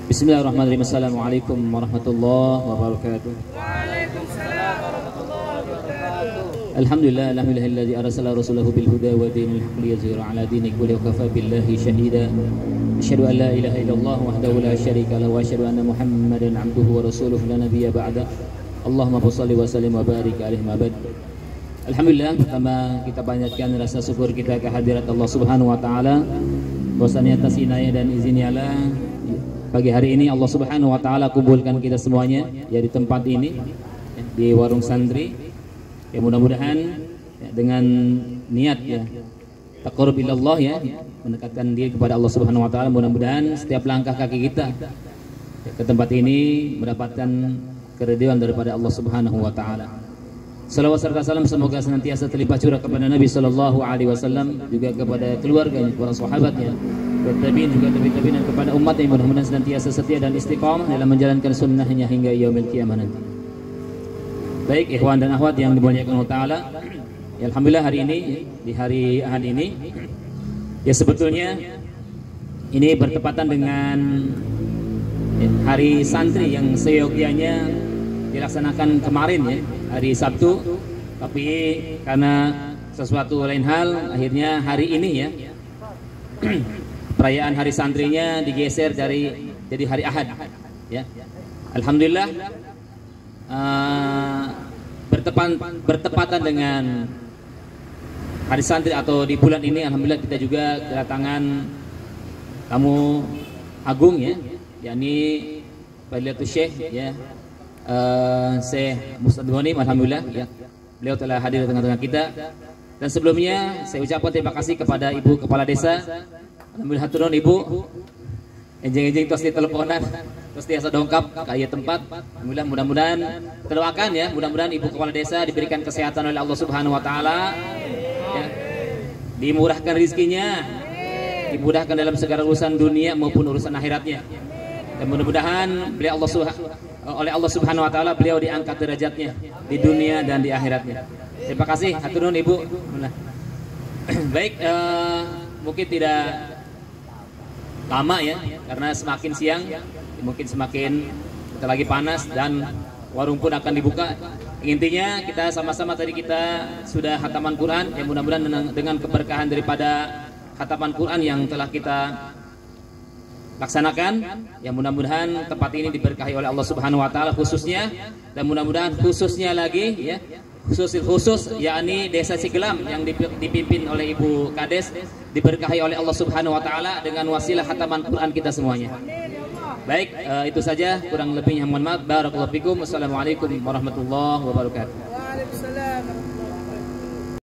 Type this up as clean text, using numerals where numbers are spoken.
Bismillahirrahmanirrahim. Assalamualaikum warahmatullahi wabarakatuh. Waalaikumsalam warahmatullahi wabarakatuh. Alhamdulillah, alhamdulillahilladzi arsala rasulahu bil huda wa dinil haqq liyuzhira 'ala dini kullihi wa kafa billahi shahida. Asyhadu an la ilaha illallah wahdahu la syarika lahu wa asyhadu anna Muhammadan 'abduhu wa rasuluhu la nabiyya ba'da. Allahumma shalli wa sallim wa barik alaihi ma ba'd. Alhamdulillah, pertama kita panjatkan rasa syukur kita kehadirat Allah Subhanahu wa taala. Bahwasanya atas inayah dan izinnya Allah, pagi hari ini Allah Subhanahu wa taala kumpulkan kita semuanya ya di tempat ini ya, di warung santri. Ya mudah-mudahan ya, dengan niat ya taqarrub ilallah ya, mendekatkan diri kepada Allah Subhanahu wa taala, mudah-mudahan setiap langkah kaki kita ya, ke tempat ini mendapatkan keridhaan daripada Allah Subhanahu wa taala. Salawat serta salam semoga senantiasa terlimpah curah kepada Nabi sallallahu alaihi wasallam, juga kepada keluarganya, para sahabatnya, tabi'in juga tabi'in dan kepada umat yang mudah-mudahan senantiasa setia dan istiqamah dalam menjalankan sunnahnya hingga yaumil qiyamah nanti. Baik ikhwan dan akhwat yang dimuliakan Allah taala, ya, alhamdulillah hari ini di hari Ahad ini ya sebetulnya ini bertepatan dengan ya, hari santri yang seyogyanya dilaksanakan kemarin ya, hari Sabtu, tapi karena sesuatu lain hal akhirnya hari ini ya perayaan hari santrinya digeser jadi hari Ahad ya. Alhamdulillah bertepatan dengan hari santri atau di bulan ini, alhamdulillah kita juga kedatangan tamu agung ya, yakni Fadilatul Syekh ya, Syekh Mustad Ghanim, alhamdulillah ya, beliau telah hadir di tengah-tengah kita. Dan sebelumnya saya ucapkan terima kasih kepada Ibu Kepala Desa. Alhamdulillah turun Ibu, enjing-enjing tos di teleponan, terus biasa dongkap ke ayat tempat. Alhamdulillah, mudah-mudahan terdoakan ya, mudah-mudahan Ibu Kepala Desa diberikan kesehatan oleh Allah Subhanahu wa taala ya, dimurahkan rezekinya, dimudahkan dalam segala urusan dunia maupun urusan akhiratnya. Dan mudah-mudahan beliau oleh Allah Subhanahu wa taala beliau diangkat derajatnya di dunia dan di akhiratnya. Terima kasih, hatur nuhun Ibu. Baik, mungkin tidak lama ya, karena semakin siang mungkin semakin kita lagi panas dan warung pun akan dibuka. Intinya kita sama-sama tadi kita sudah khataman Quran ya, mudah-mudahan dengan keberkahan daripada khataman Quran yang telah kita laksanakan ya, mudah-mudahan tempat ini diberkahi oleh Allah Subhanahu wa taala khususnya, dan mudah-mudahan khususnya lagi ya, khusus yakni Desa Cigelam yang dipimpin oleh Ibu Kades diberkahi oleh Allah Subhanahu wa taala dengan wasilah khataman Quran kita semuanya. Baik, itu saja, kurang lebihnya mohon maaf. Barakallahu fikum. Wassalamualaikum warahmatullahi wabarakatuh. Waalaikumsalam.